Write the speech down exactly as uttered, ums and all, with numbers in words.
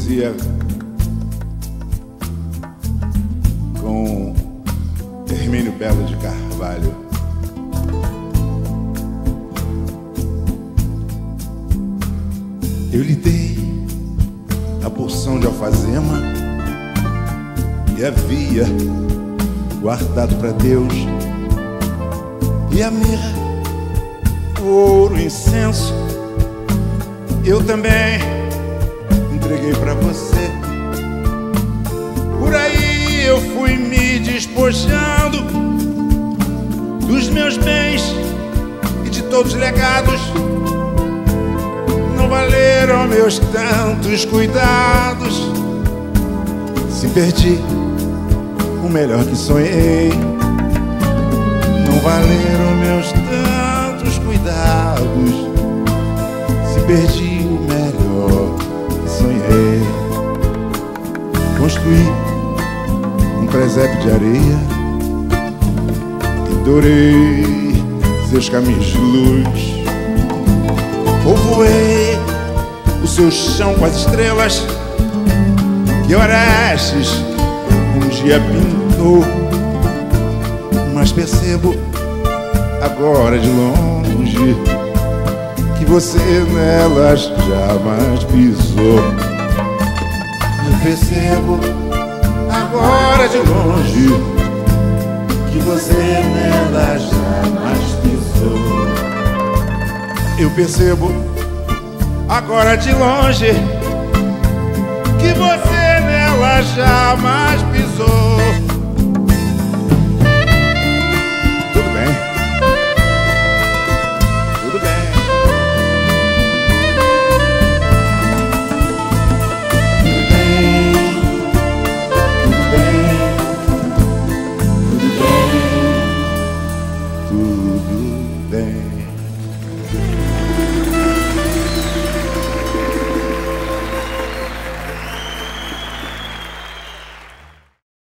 poesia com Hermínio Belo de Carvalho. Eu lhe dei a porção de alfazema e havia guardado para Deus, e a mirra, o ouro, o incenso, eu também entreguei para você. Por aí eu fui me despojando dos meus bens e de todos os legados. Não valeram meus tantos cuidados, se perdi o melhor que sonhei. Não valeram meus tantos cuidados, se perdi o melhor que sonhei. Construí um presépio de areia e dourei seus caminhos de luz. Povoei o seu chão com as estrelas que Orestes um dia pintou. Mas percebo agora de longe que você nelas jamais pisou. Eu percebo agora de longe que você nelas jamais pisou. Eu percebo agora de longe que você nela jamais pisou. Tudo bem, tudo bem, tudo bem, tudo bem, tudo bem, tudo bem.